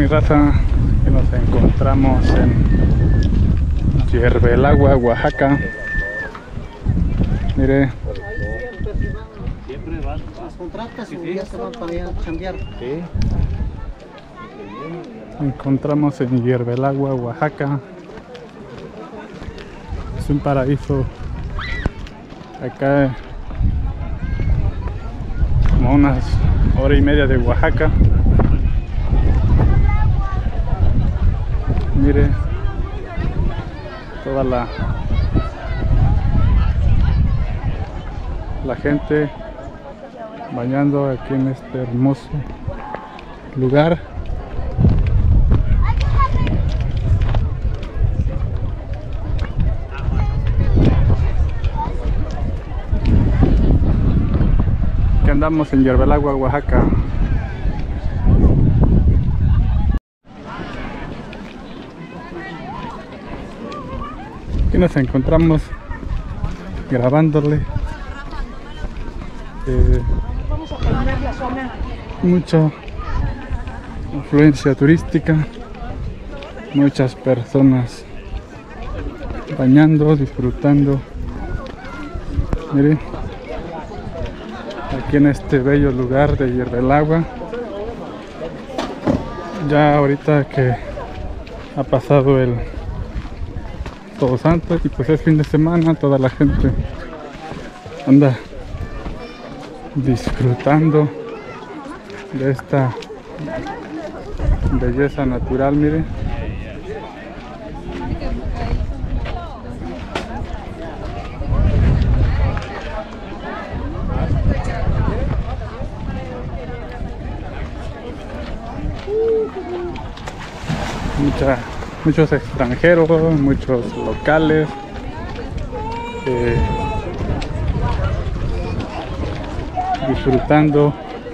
mi raza, que nos encontramos en Yerbelagua, Oaxaca. Mire, las contratas y ya se van para cambiar. encontramos en Yerbelagua, Oaxaca. Es un paraíso. Acá como unas hora y media de Oaxaca. Mire toda la gente bañando aquí en este hermoso lugar. Que andamos en Yerbelagua, Oaxaca. Aquí nos encontramos grabándole. Mucha afluencia turística, muchas personas bañando, disfrutando. Miren, aquí en este bello lugar de Yerbelagua. Ya ahorita que ha pasado el Todos Santos y pues es fin de semana, toda la gente anda disfrutando de esta belleza natural. Mire, muchos extranjeros, muchos locales, disfrutando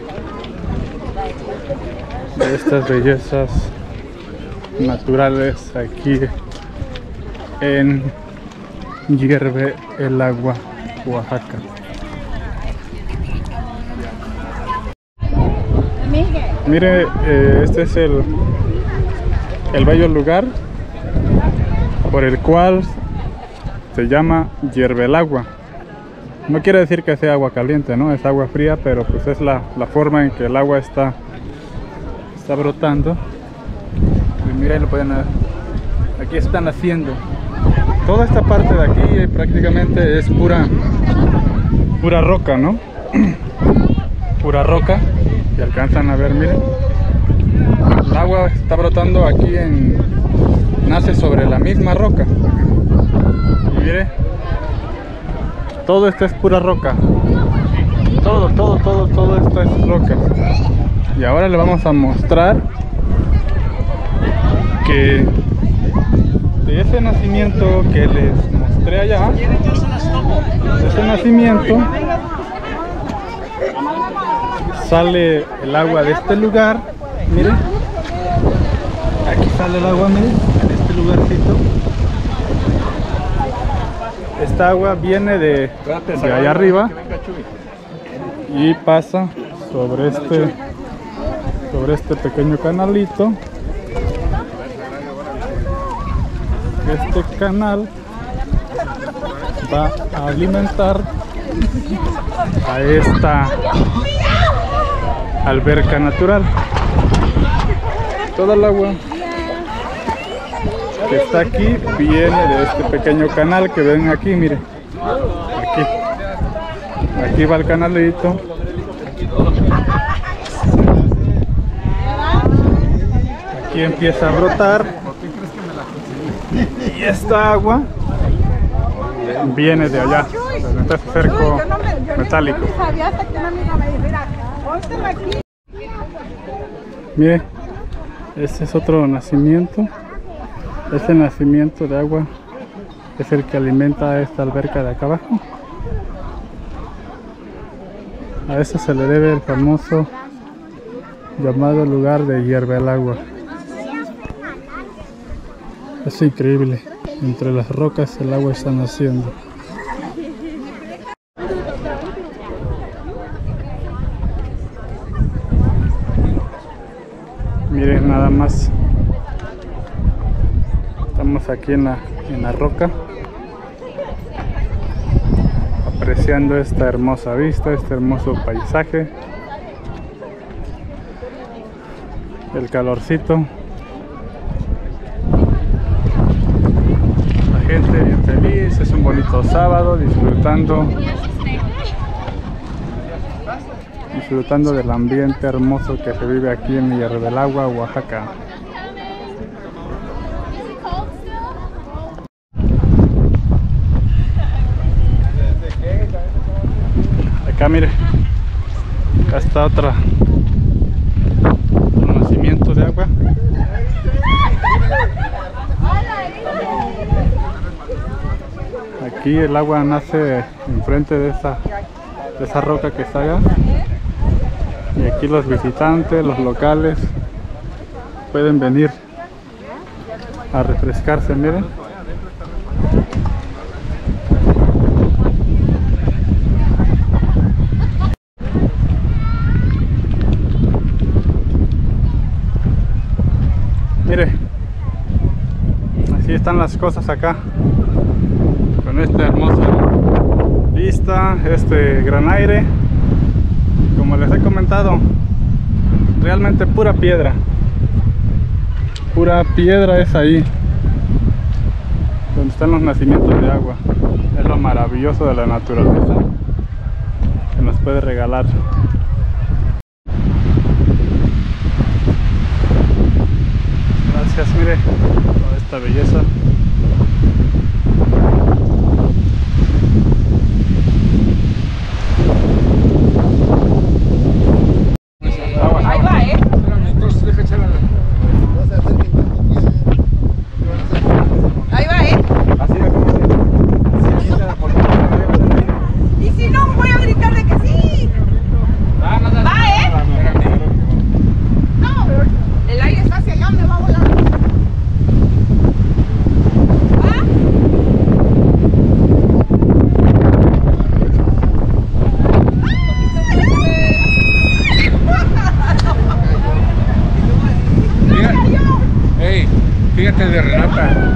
de estas bellezas naturales aquí en Yerbelagua, Oaxaca. Mire, este es el bello lugar por el cual se llama Yerbelagua. No quiere decir que sea agua caliente, ¿no? Es agua fría, pero pues es la forma en que el agua está brotando. Y mira, lo pueden ver. Aquí están haciendo. Toda esta parte de aquí prácticamente es pura roca, ¿no? Pura roca. Si alcanzan a ver, miren. El agua está brotando aquí nace sobre la misma roca. Y mire, todo esto es pura roca. Todo esto es roca. Y ahora le vamos a mostrar que de ese nacimiento que les mostré allá, de ese nacimiento sale el agua de este lugar. Miren, aquí sale el agua, miren, en este lugarcito. Esta agua viene de allá arriba y pasa sobre este pequeño canalito. Este canal va a alimentar a esta alberca natural. Toda el agua que está aquí viene de este pequeño canal que ven aquí, miren. Aquí va el canalito. Aquí empieza a brotar. Y esta agua viene de allá, de este cerco metálico. Mire, este es otro nacimiento. Este nacimiento de agua es el que alimenta a esta alberca de acá abajo. A eso se le debe el famoso llamado lugar de Yerbelagua. Es increíble, entre las rocas el agua está naciendo. Miren nada más. Estamos aquí en la roca, apreciando esta hermosa vista, este hermoso paisaje, el calorcito, la gente bien feliz. Es un bonito sábado, disfrutando del ambiente hermoso que se vive aquí en Yerbelagua, Oaxaca. Acá mire, acá está otro nacimiento de agua. Aquí el agua nace enfrente de esa roca que está allá. Y aquí los visitantes, los locales, pueden venir a refrescarse, miren. Mire, así están las cosas acá, con esta hermosa vista, este gran aire. Como les he comentado, realmente pura piedra es ahí donde están los nacimientos de agua. Es lo maravilloso de la naturaleza que nos puede regalar. Gracias, mire, toda esta belleza. Fíjate de Renata.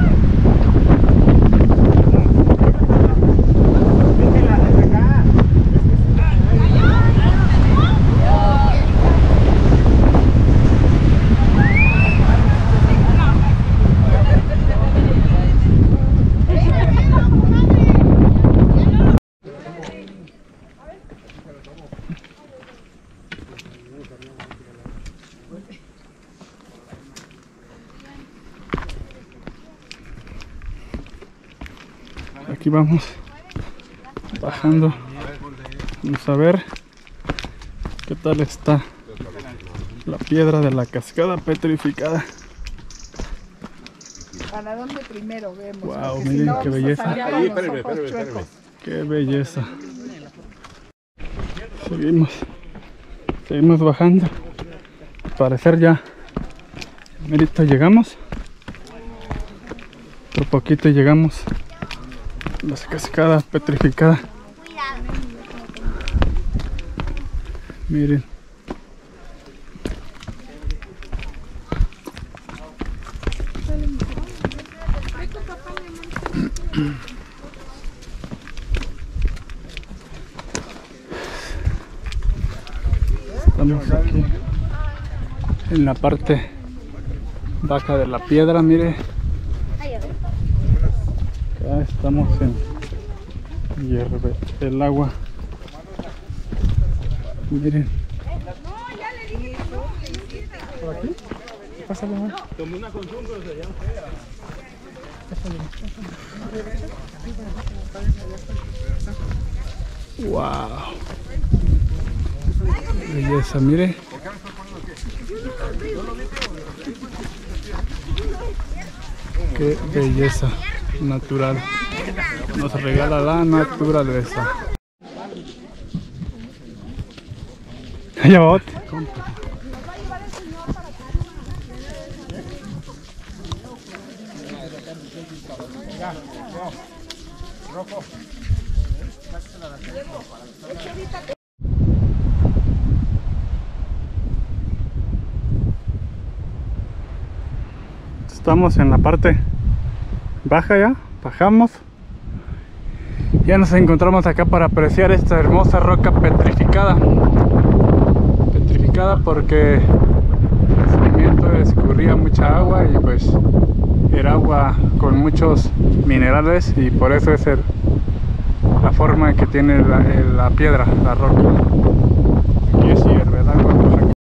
Aquí vamos bajando, vamos a ver qué tal está la piedra de la cascada petrificada. ¿Para dónde primero vemos? Wow, miren qué belleza. Ahí, espérame. Qué belleza. Seguimos bajando. Al parecer ya merito llegamos. Otro poquito y llegamos a la cascada petrificada. Miren. Estamos aquí en la parte baja de la piedra, mire. Acá estamos en Yerbelagua. Miren. ¿Por aquí? Pásale, man. Tomé una consulta, se llama. Wow. Belleza, mire. Qué belleza natural nos regala la naturaleza. Allá va otro. Estamos en la parte baja ya, bajamos. Ya nos encontramos acá para apreciar esta hermosa roca petrificada. Petrificada porque el sedimento escurría mucha agua y pues era agua con muchos minerales y por eso es la forma que tiene la piedra, la roca.